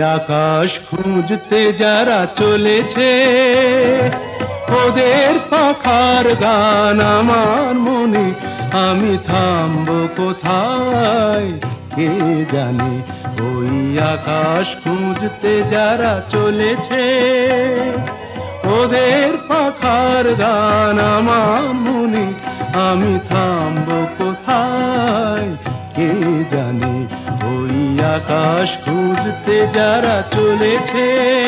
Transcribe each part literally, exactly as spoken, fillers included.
আকাশ খুঁজতে যারা চলেছে, ওদের পাখার গান আমার মনে, আমি থামবো কোথায় কে জানে। ওই আকাশ খুঁজতে যারা চলেছে, ওদের পাখার গান আমার মনে, আমি থামবো কোথায় কে জানে। ওই আকাশ খুঁজতে যারা চলেছে।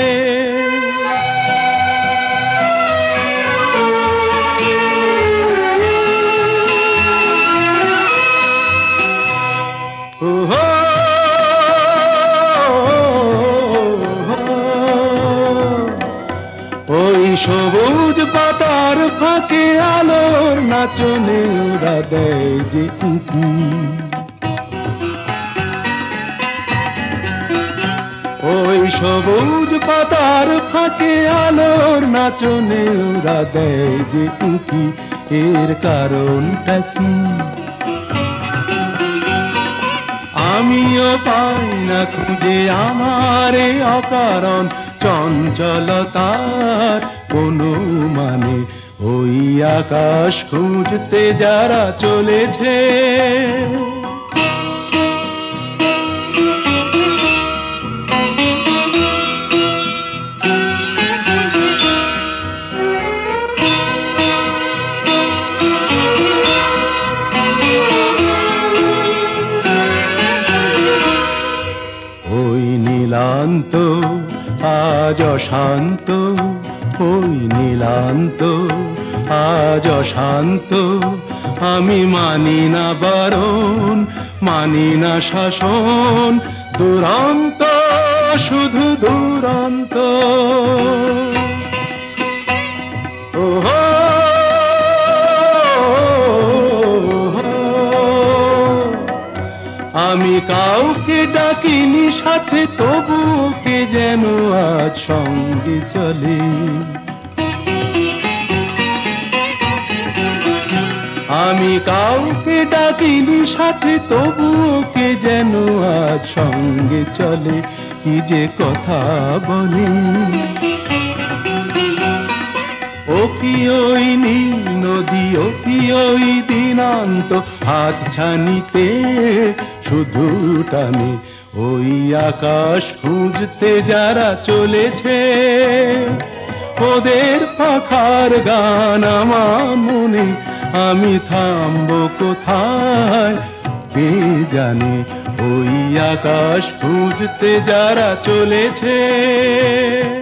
ওই সবুজ পাতার ফাঁকে আলোর নাচনে ওরা দেয় যে উঁকি, ওই সবুজ পাতার ফাঁকে আলোর নাচনে ওরা দেয় যে উঁকি, এর কারণটা কি আমিও পাই না খুঁজে আমার অকারণ চঞ্চলতার কোনো মানে। ওই আকাশ খুঁজতে যারা চলেছে, ওই নীলান্ত আজ অশান্ত, ওই নীলান্ত আজ অশান্ত। আমি মানি না বারণ, মানি না শাসন, দুরন্ত শুধু দুরন্ত। আমি কাউকে ডাকিনি সাথে, তবু কে যেন আজ সঙ্গে চলে। আমি কাউকে ডাকিনি সাথে, তবু কে যেন আজ সঙ্গে চলে। কি যে কথা বলে, ও কি ওই নীল নদী, ও কি ওই দিনান্ত, হাত ছানিতে শুধু টানে। ওই আকাশ খুঁজতে যারা চলেছে, ওদের পাখার গান আমার মনে, আমি থামবো কোথায় কে জানে। ওই আকাশ খুঁজতে যারা চলেছে।